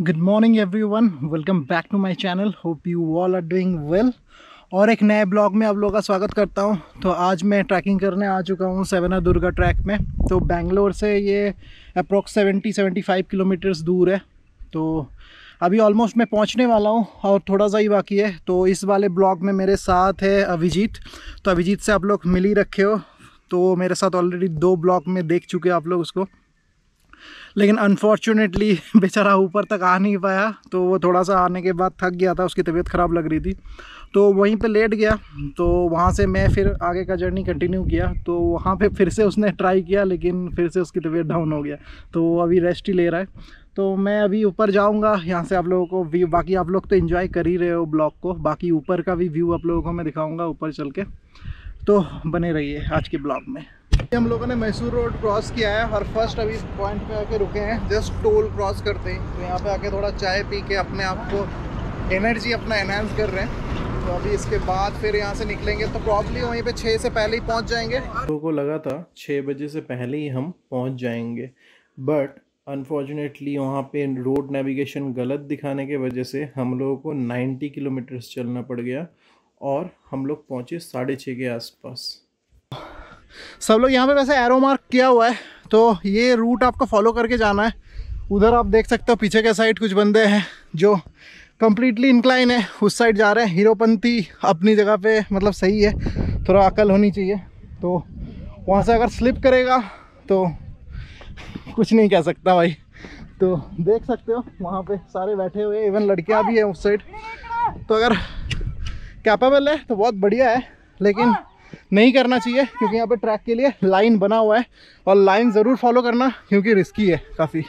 Good morning everyone, welcome back to my channel. Hope you all are doing well. और एक नए blog में आप लोगों का स्वागत करता हूं। तो आज मैं ट्रैकिंग करने आ चुका हूं सवानादुर्गा ट्रैक में। तो बेंगलोर से ये अप्रॉक्स 70-75 किलोमीटर्स दूर है। तो अभी ऑलमोस्ट मैं पहुंचने वाला हूं और थोड़ा सा ही बाकी है। तो इस वाले ब्लॉग में मेरे साथ है अभिजीत। तो अभिजीत से आप लोग मिल ही रखे हो, तो मेरे साथ ऑलरेडी 2 ब्लॉग में देख चुके आप लोग उसको। लेकिन अनफॉर्चुनेटली बेचारा ऊपर तक आ नहीं पाया। तो वो थोड़ा सा आने के बाद थक गया था, उसकी तबीयत ख़राब लग रही थी, तो वहीं पे लेट गया। तो वहाँ से मैं फिर आगे का जर्नी कंटिन्यू किया। तो वहाँ पे फिर से उसने ट्राई किया, लेकिन फिर से उसकी तबीयत डाउन हो गया। तो वो अभी रेस्ट ही ले रहा है। तो मैं अभी ऊपर जाऊँगा, यहाँ से आप लोगों को व्यू, बाकी आप लोग तो एंजॉय कर ही रहे हो ब्लॉग को, बाकी ऊपर का भी व्यू आप लोगों को मैं दिखाऊँगा ऊपर चल के। तो बने रहिए आज के ब्लॉग में। हम लोगों ने मैसूर रोड क्रॉस किया है और फर्स्ट अभी पॉइंट पे आके रुके हैं, जस्ट टोल क्रॉस करते हैं। तो यहाँ पे आके थोड़ा चाय पी के अपने आप को एनर्जी अपना एनहांस कर रहे हैं। तो अभी इसके बाद फिर यहाँ से निकलेंगे, तो प्रॉब्ली वहीं पे 6 से पहले ही पहुँच जाएंगे। लोगों को लगा था 6 बजे से पहले ही हम पहुँच जाएंगे, बट अनफॉर्चुनेटली वहाँ पे रोड नेविगेशन गलत दिखाने के वजह से हम लोगों को 90 किलोमीटर्स चलना पड़ गया और हम लोग पहुँचे 6:30 के आसपास। सब लोग यहाँ पे वैसे एरो मार्क किया हुआ है, तो ये रूट आपको फॉलो करके जाना है। उधर आप देख सकते हो पीछे के साइड कुछ बंदे हैं जो कम्प्लीटली इंक्लाइन है, उस साइड जा रहे हैं। हीरोपंथी अपनी जगह पे मतलब सही है, थोड़ा अकल होनी चाहिए। तो वहाँ से अगर स्लिप करेगा तो कुछ नहीं कह सकता भाई। तो देख सकते हो वहाँ पे सारे बैठे हुए, इवन लड़कियाँ भी हैं उस साइड। तो अगर कैपेबल है तो बहुत बढ़िया है, लेकिन नहीं करना चाहिए क्योंकि यहाँ पे ट्रैक के लिए लाइन बना हुआ है। और लाइन ज़रूर फॉलो करना क्योंकि रिस्की है काफ़ी।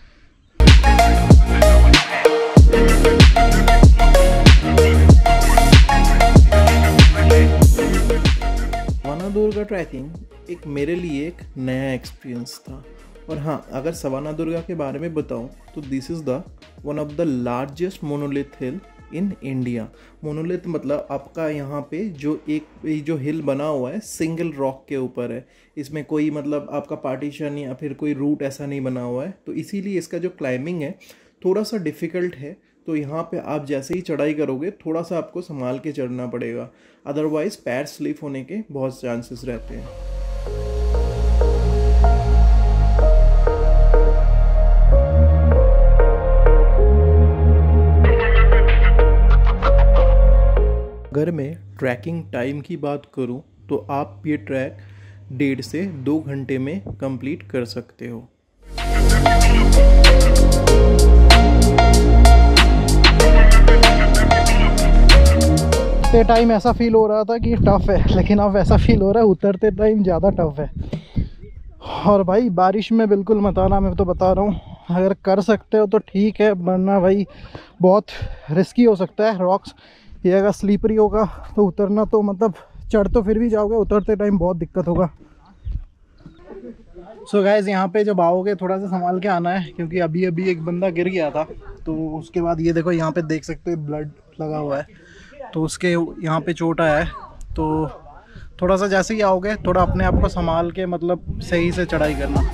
सवानादुर्गा ट्रैकिंग एक मेरे लिए एक नया एक्सपीरियंस था। और हाँ, अगर सवानादुर्गा के बारे में बताऊँ तो this is the one of the largest monolith hill in India. Monolith मतलब आपका यहाँ पे जो हिल बना हुआ है सिंगल रॉक के ऊपर है। इसमें कोई मतलब आपका पार्टीशन या फिर कोई रूट ऐसा नहीं बना हुआ है। तो इसीलिए इसका जो क्लाइंबिंग है थोड़ा सा डिफ़िकल्ट है। तो यहाँ पे आप जैसे ही चढ़ाई करोगे थोड़ा सा आपको संभाल के चढ़ना पड़ेगा, अदरवाइज़ पैर स्लिप होने के बहुत चांसेस रहते हैं। अगर मैं ट्रैकिंग टाइम की बात करूं तो आप ये ट्रैक 1.5 से 2 घंटे में कंप्लीट कर सकते हो। उतरते टाइम ऐसा फील हो रहा था कि टफ़ है, लेकिन अब ऐसा फील हो रहा है उतरते टाइम ज़्यादा टफ़ है। और भाई बारिश में बिल्कुल मत आना, मैं तो बता रहा हूँ। अगर कर सकते हो तो ठीक है, वरना भाई बहुत रिस्की हो सकता है। रॉक्स ये अगर स्लीपरी होगा तो उतरना तो मतलब चढ़ तो फिर भी जाओगे, उतरते टाइम बहुत दिक्कत होगा। सो गाइस, यहाँ पे जब आओगे थोड़ा सा संभाल के आना है क्योंकि अभी अभी एक बंदा गिर गया था। तो उसके बाद ये देखो यहाँ पे देख सकते हो ब्लड लगा हुआ है, तो उसके यहाँ पे चोट आया है। तो थोड़ा सा जैसे ही आओगे थोड़ा अपने आप को संभाल के मतलब सही से चढ़ाई करना।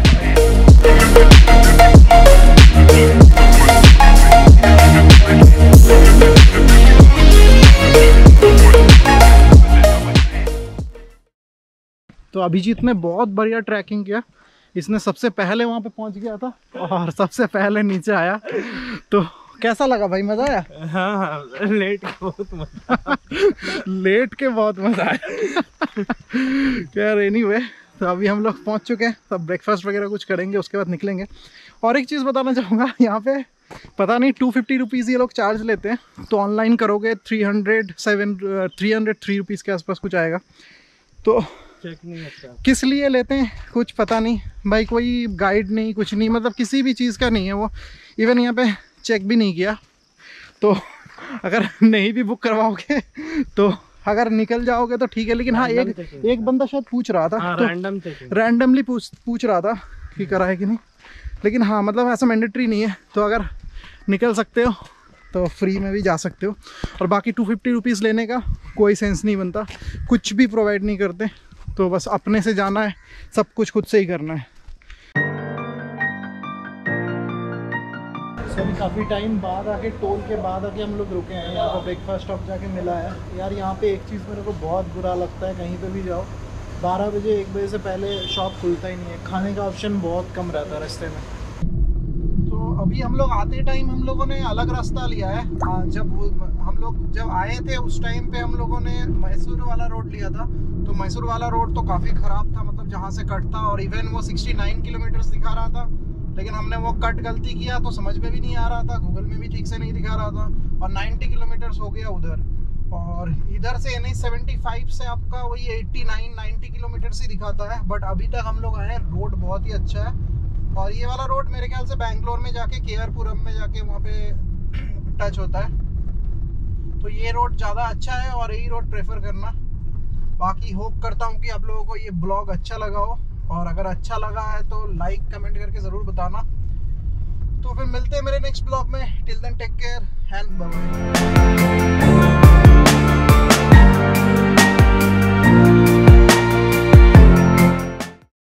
तो अभिजीत ने बहुत बढ़िया ट्रैकिंग किया। इसने सबसे पहले वहाँ पे पहुँच गया था और सबसे पहले नीचे आया। तो कैसा लगा भाई, मज़ा आया? हाँ, लेट के बहुत मज़ा आया। यार एनीवे, तो अभी हम लोग पहुँच चुके हैं। सब ब्रेकफास्ट वगैरह कुछ करेंगे, उसके बाद निकलेंगे। और एक चीज़ बताना चाहूँगा, यहाँ पे पता नहीं 250 रुपीज़ ये लोग चार्ज लेते हैं। तो ऑनलाइन करोगे 303 रुपीज़ के आसपास कुछ आएगा। तो चेक नहीं होता किस लिए लेते हैं कुछ पता नहीं भाई, कोई गाइड नहीं, कुछ नहीं, मतलब किसी भी चीज़ का नहीं है वो। इवन यहाँ पे चेक भी नहीं किया। तो अगर नहीं भी बुक करवाओगे तो अगर निकल जाओगे तो ठीक है। लेकिन हाँ, एक बंदा शायद पूछ रहा था, तो रैंडमली पूछ रहा था कि करा है कि नहीं। लेकिन हाँ, मतलब ऐसा मैंडेटरी नहीं है। तो अगर निकल सकते हो तो फ्री में भी जा सकते हो। और बाकी 250 रुपीज़ लेने का कोई सेंस नहीं बनता, कुछ भी प्रोवाइड नहीं करते। तो बस अपने से जाना है, सब कुछ खुद से ही करना है। काफ़ी टाइम बाद आके, टोल के बाद आके हम लोग रुके हैं यहाँ पर। ब्रेकफास्ट स्टॉप जाके मिला है यार। यहाँ पे एक चीज़ मेरे को बहुत बुरा लगता है, कहीं पे भी जाओ 12 बजे 1 बजे से पहले शॉप खुलता ही नहीं है। खाने का ऑप्शन बहुत कम रहता है रास्ते में। तो अभी हम लोग आते टाइम हम लोगों ने अलग रास्ता लिया है। हम लोग जब आए थे उस टाइम पे हम लोगों ने मैसूर वाला रोड लिया था। तो मैसूर वाला रोड तो काफ़ी ख़राब था, मतलब जहाँ से कट था, और इवन वो 69 किलोमीटर्स दिखा रहा था। लेकिन हमने वो कट गलती किया तो समझ में भी नहीं आ रहा था, गूगल में भी ठीक से नहीं दिखा रहा था, और 90 किलोमीटर्स हो गया उधर। और इधर से NH 75 से आपका वही 89-90 किलोमीटर्स ही दिखाता है। बट अभी तक हम लोग आए, रोड बहुत ही अच्छा है। और ये वाला रोड मेरे ख्याल से बैंगलोर में जाके KRपुरम में जाके वहाँ पे टच होता है। तो ये रोड ज़्यादा अच्छा है और यही रोड प्रेफर करना। बाकी होप करता हूँ कि आप लोगों को ये ब्लॉग अच्छा लगा हो, और अगर अच्छा लगा है तो लाइक कमेंट करके ज़रूर बताना। तो फिर मिलते हैं मेरे नेक्स्ट ब्लॉग में। Till then take care and bye bye.